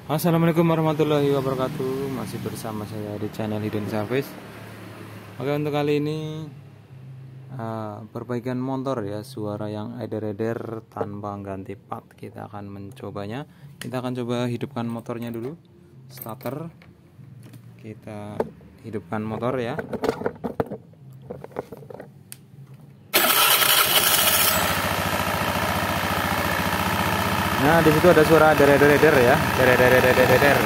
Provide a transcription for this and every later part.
Assalamualaikum warahmatullahi wabarakatuh. Masih bersama saya di channel Hidden Service. Oke, untuk kali ini perbaikan motor ya, suara yang eder-eder tanpa ganti part. Kita akan mencobanya. Kita akan coba hidupkan motornya dulu. Starter. Kita hidupkan motor ya. Nah, di situ ada suara der-der-der ya, der-der-der-der-der.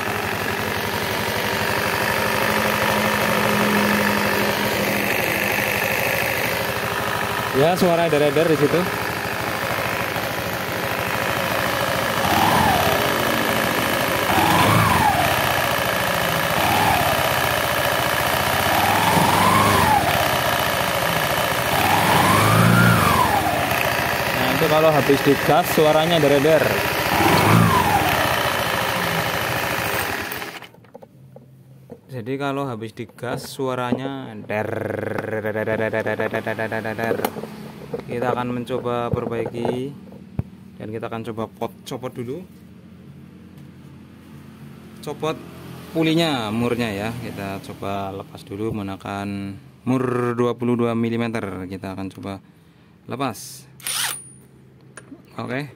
Ya, suara der-der di situ. Kalau habis digas suaranya der-der. Jadi kalau habis digas suaranya der. Kita akan mencoba perbaiki dan kita akan coba copot dulu. Copot pulinya, murnya ya. Kita coba lepas dulu menggunakan mur 22 mm. Kita akan coba lepas. Oke,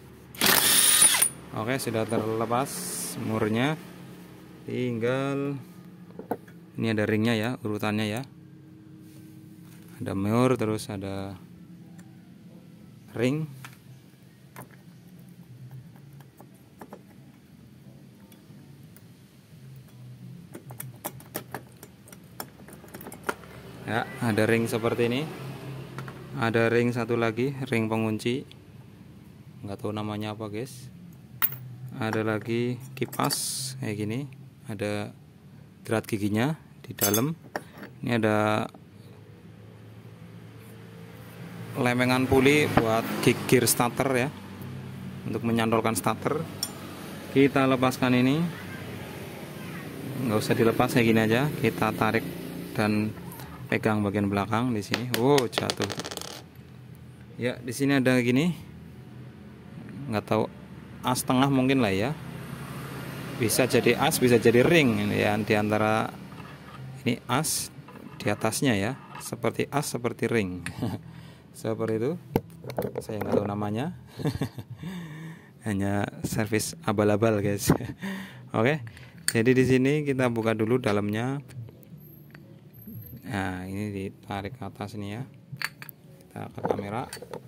sudah terlepas murnya. Tinggal ini ada ringnya ya, urutannya ya. Ada mur, terus ada ring. Ya, ada ring seperti ini. Ada ring satu lagi, ring pengunci. Nggak tahu namanya apa guys. Ada lagi kipas kayak gini, ada gerat giginya di dalam. Ini ada lemengan puli buat gear starter ya, untuk menyantolkan starter. Kita lepaskan ini, nggak usah dilepas kayak gini aja. Kita tarik dan pegang bagian belakang di sini. Wow, jatuh ya. Di sini ada gini, nggak tahu as tengah mungkin lah ya, bisa jadi as bisa jadi ring ini ya, di antara ini as di atasnya ya, seperti as seperti ring. Seperti itu, saya nggak tahu namanya. Hanya servis abal-abal guys. Oke, jadi di sini kita buka dulu dalamnya. Nah, ini ditarik ke atas nih ya, kita ke kamera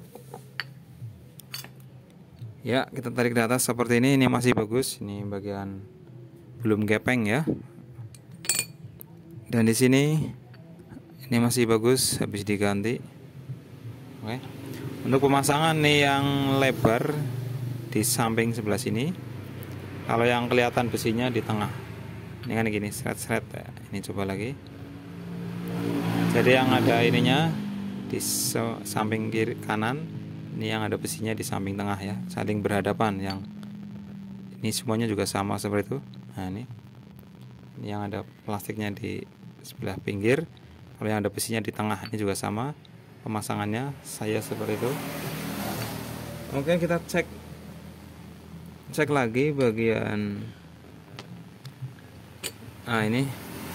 ya. Kita tarik di atas seperti ini. Ini masih bagus, ini bagian belum gepeng ya. Dan di sini ini masih bagus, habis diganti. Oke, untuk pemasangan nih yang lebar di samping sebelah sini. Kalau yang kelihatan besinya di tengah, ini kan gini, seret-seret ya. Ini coba lagi. Jadi yang ada ininya di samping kiri kanan. Ini yang ada besinya di samping tengah ya, saling berhadapan. Yang ini semuanya juga sama seperti itu. Nah, ini yang ada plastiknya di sebelah pinggir. Kalau yang ada besinya di tengah, ini juga sama pemasangannya. Saya seperti itu. Oke, kita cek lagi bagian. Nah, ini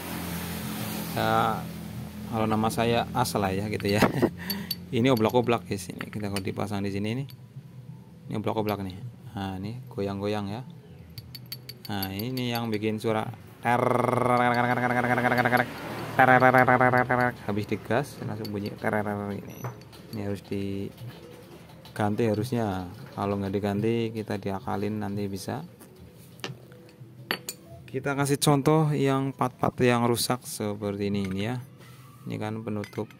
ya, kalau nama saya asal ya gitu ya. Ini oblak-oblak guys. Ini kita kalau dipasang di sini nih, ini oblak-oblak nih. Nah, ini goyang-goyang ya. Nah, ini yang bikin suara habis digas langsung bunyi ini. Ini harus diganti harusnya. Kalau nggak diganti kita diakalin nanti bisa. Kita kasih contoh yang part-part yang rusak seperti ini ya. Ini kan penutup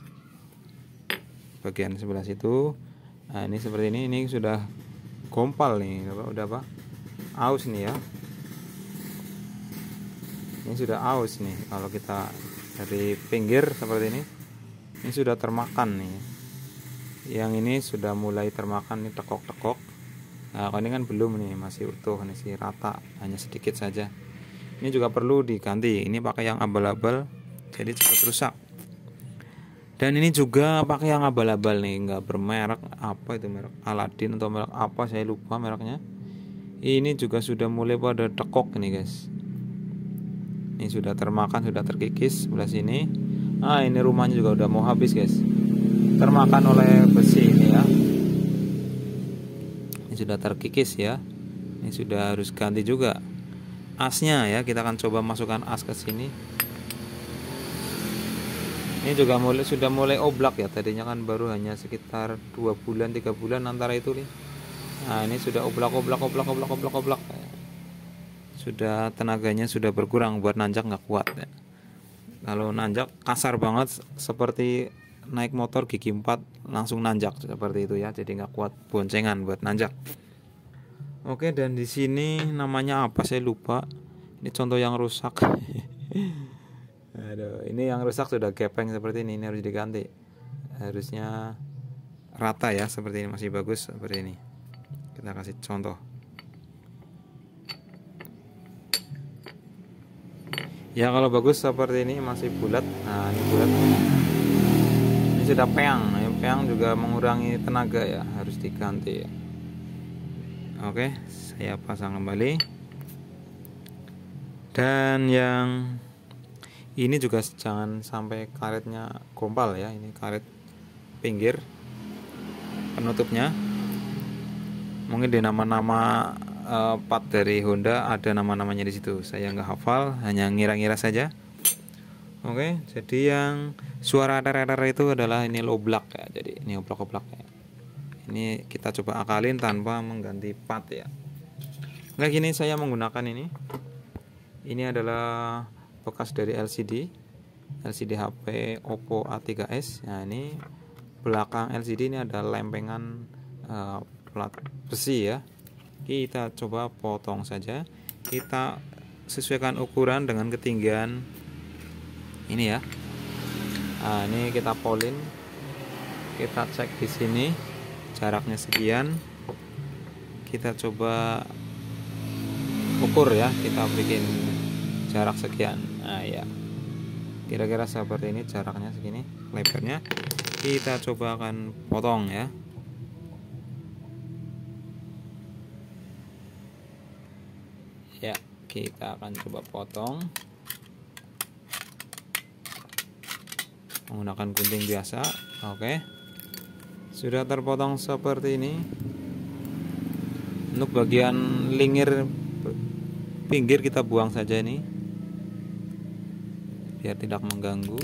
bagian sebelah situ. Nah, ini seperti ini sudah gompal nih, udah apa? Aus nih ya. Ini sudah aus nih. Kalau kita dari pinggir seperti ini sudah termakan nih. Yang ini sudah mulai termakan nih, tekok-tekok. Nah, kalau ini kan belum nih, masih utuh, masih rata, hanya sedikit saja. Ini juga perlu diganti. Ini pakai yang abal-abal, jadi cepat rusak. Dan ini juga pakai yang abal-abal nih, nggak bermerek. Apa itu merek? Aladin atau merek apa, saya lupa mereknya. Ini juga sudah mulai pada tekok nih guys. Ini sudah termakan, sudah terkikis sebelah sini. Ini rumahnya juga udah mau habis guys, termakan oleh besi ini ya. Ini sudah terkikis ya. Ini sudah harus ganti juga asnya ya. Kita akan coba masukkan as ke sini. Ini juga sudah mulai oblak ya. Tadinya kan baru hanya sekitar 2 bulan 3 bulan antara itu nih. Nah ini sudah oblak. Sudah tenaganya sudah berkurang, buat nanjak nggak kuat ya. Kalau nanjak kasar banget, seperti naik motor gigi 4 langsung nanjak seperti itu ya. Jadi nggak kuat boncengan buat nanjak. Oke, dan di sini namanya apa saya lupa. Ini contoh yang rusak. Aduh, ini yang rusak sudah gepeng seperti ini harus diganti. Harusnya rata ya, seperti ini masih bagus seperti ini. Kita kasih contoh. Ya kalau bagus seperti ini masih bulat. Nah ini bulat. Ini sudah peang. Peang juga mengurangi tenaga ya, harus diganti ya. Oke, saya pasang kembali. Dan yang ini juga jangan sampai karetnya gompal ya. Ini karet pinggir penutupnya. Mungkin di nama-nama part dari Honda ada nama-namanya di situ. Saya nggak hafal, hanya ngira-ngira saja. Oke, jadi yang suara ter itu adalah ini low block ya. Jadi ini oblak-oblak ya. Ini kita coba akalin tanpa mengganti part ya. Nah gini saya menggunakan ini. Ini adalah bekas dari LCD HP Oppo A3s. Nah ini belakang LCD ini ada lempengan plat besi ya. Kita coba potong saja. Kita sesuaikan ukuran dengan ketinggian ini ya. Nah, ini kita polin. Kita cek di sini jaraknya sekian. Kita coba ukur ya. Kita bikin jarak sekian. Nah ya. Kira-kira seperti ini jaraknya segini, lebarnya. Kita coba akan potong ya. Ya, kita akan coba potong menggunakan gunting biasa. Oke, sudah terpotong seperti ini. Untuk bagian lingkar pinggir kita buang saja ini, biar tidak mengganggu.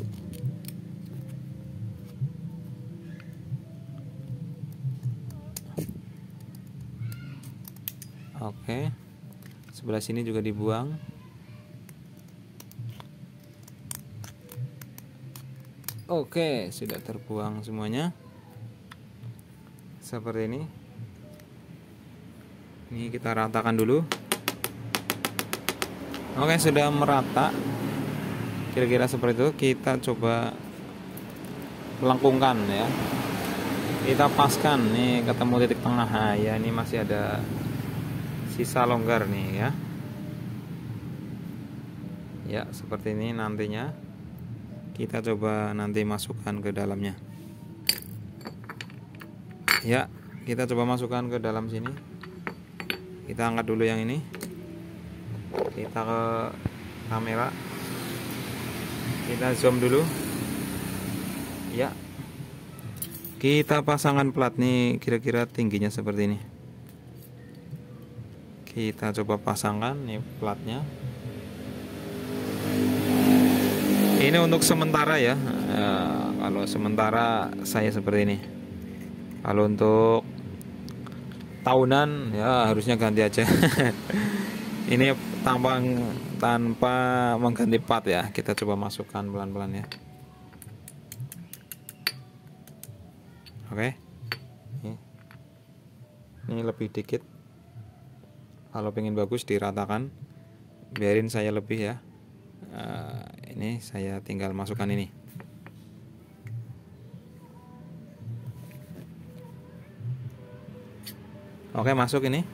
Oke, sebelah sini juga dibuang. Oke, sudah terbuang semuanya. Seperti ini. Ini kita ratakan dulu. Oke, sudah merata. Kira-kira seperti itu. Kita coba melengkungkan ya. Kita paskan nih, ketemu titik tengah. Nah, ya ini masih ada sisa longgar nih ya. Ya, seperti ini nantinya. Kita coba nanti masukkan ke dalamnya. Ya, kita coba masukkan ke dalam sini. Kita angkat dulu yang ini. Kita ke kamera. Kita zoom dulu. Ya. Kita pasangkan plat nih, kira-kira tingginya seperti ini. Kita coba pasangkan nih platnya. Ini untuk sementara ya. Kalau sementara saya seperti ini. Kalau untuk tahunan ya harusnya ganti aja. Ini tanpa mengganti part ya. Kita coba masukkan pelan-pelan ya. Oke. Ini lebih dikit. Kalau pengen bagus diratakan. Biarin saya lebih ya. Ini saya tinggal masukkan ini. Oke, masuk ini.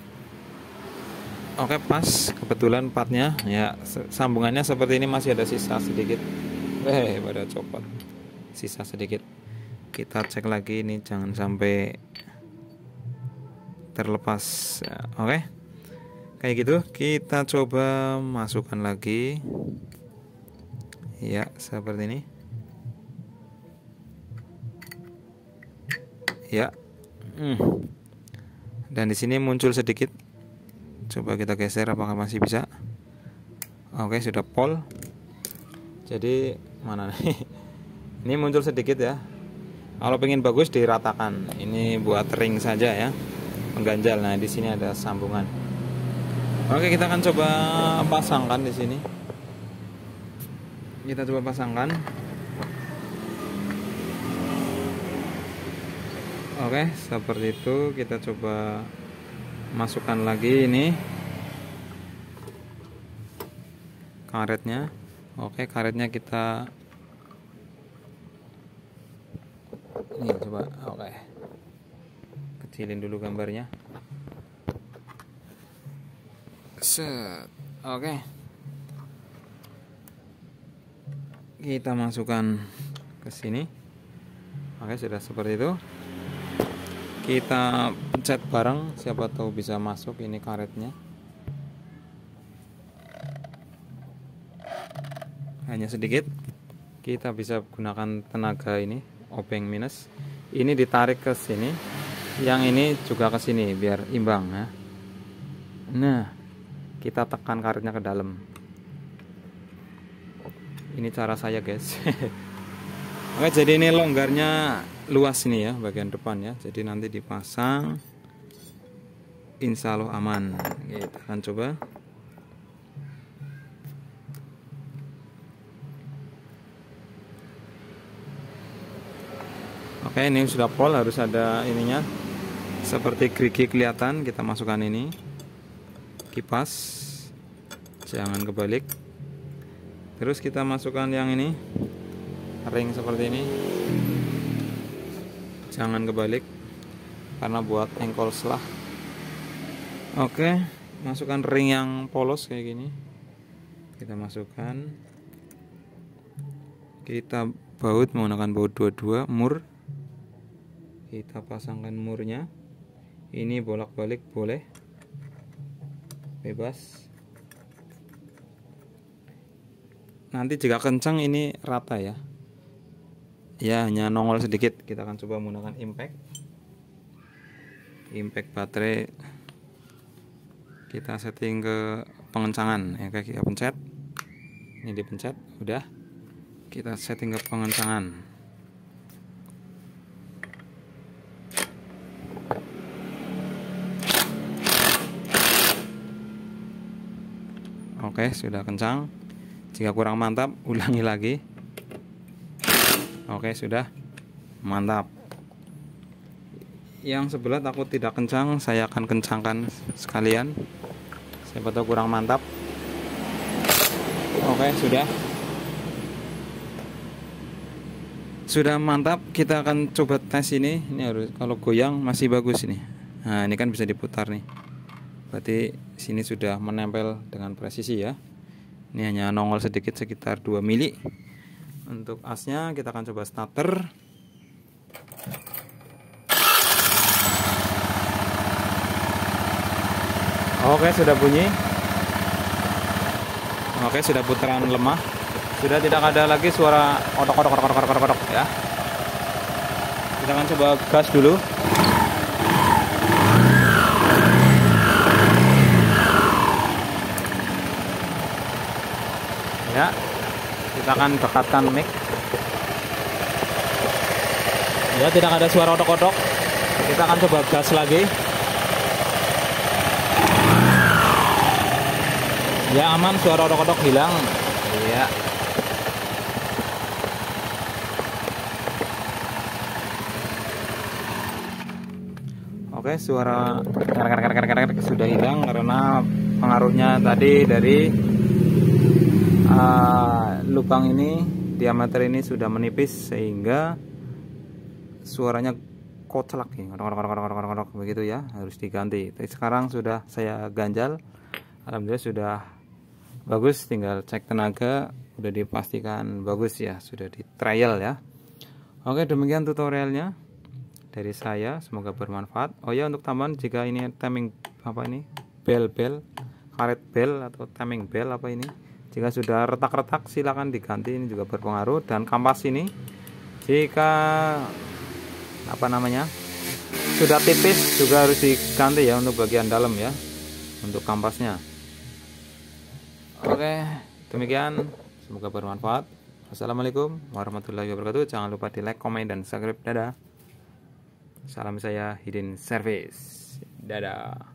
Oke, pas kebetulan partnya ya, sambungannya seperti ini. Masih ada sisa sedikit. Pada copot sisa sedikit. Kita cek lagi ini, jangan sampai terlepas. Oke, kayak gitu. Kita coba masukkan lagi ya, seperti ini ya. Dan di sini muncul sedikit, coba kita geser apakah masih bisa. Oke, sudah pol. Jadi mana nih? Ini muncul sedikit ya. Kalau pengen bagus diratakan. Ini buat ring saja ya, mengganjal. Nah, di sini ada sambungan. Oke, kita akan coba pasangkan di sini. Kita coba pasangkan. Oke, seperti itu. Kita coba masukkan lagi ini karetnya. Oke, karetnya kita ini coba. Oke, kecilin dulu gambarnya. Set. Oke, kita masukkan ke sini. Oke, sudah seperti itu. Kita pencet bareng, siapa tahu bisa masuk ini karetnya. Hanya sedikit. Kita bisa gunakan tenaga ini, obeng minus. Ini ditarik ke sini, yang ini juga ke sini biar imbang ya. Nah, kita tekan karetnya ke dalam. Ini cara saya, guys. Oke, jadi ini longgarnya luas ini ya, bagian depan ya. Jadi nanti dipasang, insya Allah aman. Kita akan coba. Oke, ini sudah pol, harus ada ininya seperti gerigi kelihatan. Kita masukkan ini, kipas, jangan kebalik. Terus kita masukkan yang ini, ring seperti ini, jangan kebalik karena buat engkol selah. Oke, masukkan ring yang polos kayak gini. Kita masukkan, kita baut menggunakan baut 22 mur. Kita pasangkan murnya. Ini bolak-balik boleh, bebas. Nanti jika kencang ini rata ya. Ya, hanya nongol sedikit. Kita akan coba menggunakan impact baterai. Kita setting ke pengencangan ya, kita pencet. Ini dipencet, udah. Kita setting ke pengencangan. Oke, sudah kencang. Jika kurang mantap, ulangi lagi. Oke, sudah mantap. Yang sebelah takut tidak kencang, saya akan kencangkan sekalian. Siapa tahu kurang mantap. Oke, sudah mantap. Kita akan coba tes ini. Ini harus, kalau goyang masih bagus ini. Nah, ini kan bisa diputar nih. Berarti sini sudah menempel dengan presisi ya. Ini hanya nongol sedikit, sekitar 2 mili. Untuk asnya kita akan coba starter. Oke, sudah bunyi. Oke, sudah putaran lemah. Sudah tidak ada lagi suara odok ya. Kita akan coba gas dulu. Ya, kita akan dekatkan mic. Ya, tidak ada suara odok-odok. Kita akan coba gas lagi. Ya, aman, suara odok-odok hilang. Iya. Oke, suara sudah hilang karena pengaruhnya tadi dari lubang ini, diameter ini sudah menipis sehingga suaranya kocelak nih, begitu ya, harus diganti. Tapi sekarang sudah saya ganjal, alhamdulillah sudah bagus. Tinggal cek tenaga, udah dipastikan bagus ya, sudah di trial ya. Oke, demikian tutorialnya dari saya, semoga bermanfaat. Oh ya, untuk tambahan, jika ini timing bell karet bel atau timing bel apa ini. Jika sudah retak-retak silakan diganti, ini juga berpengaruh. Dan kampas ini jika sudah tipis juga harus diganti ya untuk bagian dalam ya, untuk kampasnya. Oke, demikian, semoga bermanfaat. Assalamualaikum warahmatullahi wabarakatuh. Jangan lupa di like, komen, dan subscribe. Dadah. Salam saya Hidden Service. Dadah.